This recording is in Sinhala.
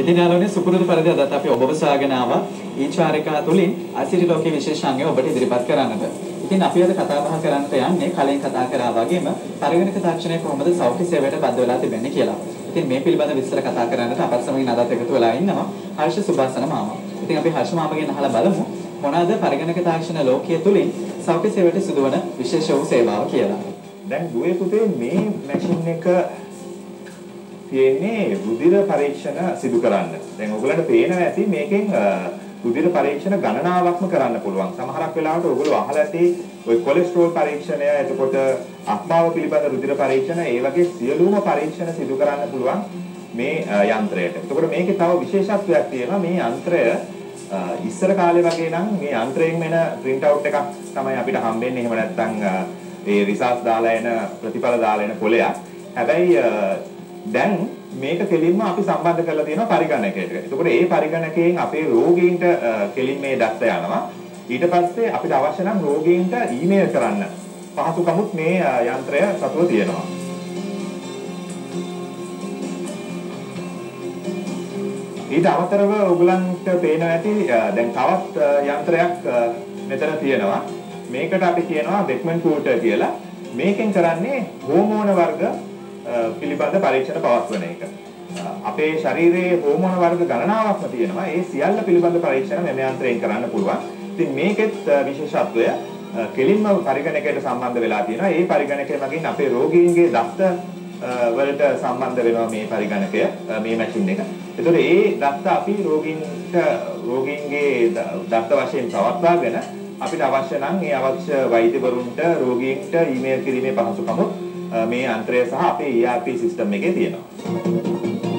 ඉතින් යාළුවනේ සුපුරුදු පරිදි අදත් අපි ඔබව සොයාගෙන ආවා ඊචාරිකා තුලින් අසිරි ලෝකයේ විශේෂාංගය ඔබට ඉදිරිපත් කරන්නට. ඉතින් අපි අද කතා බහ කරන්නට යන්නේ කලින් කතා කරා වගේම පරිගණක තාක්ෂණය කොහොමද සෞඛ්‍ය සේවයට බද්ධ වෙලා තිබෙන්නේ කියලා. ඉතින් මේ පිළිබඳ විස්තර කතා කරන්නට අපත් සමගින් අදත් එකතු වෙලා ඉන්නවා හර්ෂ සුභාසන මාමා. ඉතින් අපි හර්ෂ මාමගෙන් අහලා බලමු මොනවාද පරිගණක තාක්ෂණ ලෝකයේ තුලින් සෞඛ්‍ය සේවයට සිදුවන විශේෂ වූ සේවාව කියලා. දැන් දුවේ පුතේ මේ මැෂින් එක තියෙන්නේ රුධිර පරීක්ෂණ සිදු කරන්න. දැන් ඔයගලන්ට පේනවා ඇති මේකෙන් රුධිර පරීක්ෂණ ගණනාවක්ම කරන්න පුළුවන්. සමහරක් වෙලාවට ඔයගොල්ලෝ අහලා ඇති ඔය කොලෙස්ටරෝල් පරීක්ෂණය, එතකොට අක්මාව පිළිබඳ රුධිර පරීක්ෂණ, ඒ වගේ සියලුම පරීක්ෂණ සිදු කරන්න පුළුවන් මේ යන්ත්‍රයට. එතකොට මේකේ තව විශේෂත්වයක් තියෙනවා. මේ යන්ත්‍රය ඉස්සර කාලේ වගේ නම් මේ යන්ත්‍රයෙන් වෙන print out එකක් තමයි අපිට හම්බෙන්නේ. එහෙම නැත්නම් ඒ රිසර්ච් දාලා එන ප්‍රතිඵල දාලා එන කොලයක්. හැබැයි දැන් මේක කෙලින්ම අපි සම්බන්ධ කරලා තියෙනවා පරිගණකයට. එතකොට ඒ පරිගණකයෙන් අපේ රෝගීන්ට කෙලින් මේ දත්ත යනවා. ඊට පස්සේ අපිට අවශ්‍ය නම් රෝගීන්ට ඊමේල් කරන්න පහසුකමුත් මේ යන්ත්‍රය සතුව තියෙනවා. ඊට අමතරව ඔයගලන්ට පේනවා ඇති දැන් තවත් යන්ත්‍රයක් මෙතන තියෙනවා. මේකට අපි කියනවා බෙක්මන් කූටර් කියලා. මේකෙන් කරන්නේ හෝමෝන වර්ග පිළිබඳ පරීක්ෂණ පවත්වන එක. අපේ ශරීරයේ හෝමෝන වර්ග ගණනාවක්ම තියෙනවා. ඒ සියල්ල පිළිබඳ පරීක්ෂණ මෙම යන්ත්‍රයෙන් කරන්න පුළුවන්. ඉතින් මේකෙත් විශේෂත්වය කෙලින්ම පරිගණකයට සම්බන්ධ වෙලා තියෙනවා. ඒ පරිගණකය මගින් අපේ රෝගීන්ගේ දත්ත වලට සම්බන්ධ වෙනවා මේ පරිගණකය, මේ මැෂින් එක. ඒතකොට ඒ දත්ත අපි රෝගීන්ගේ දත්ත වශයෙන් පවත්වාගෙන අපිට අවශ්‍ය නම් ඒ අවශ්‍ය වෛද්‍යවරුන්ට රෝගීන්ට ඊමේල් කිරීමේ පහසුකම මේ යන්ත්‍රය සහ අපේ ERP සිස්ටම් එකේ තියෙනවා.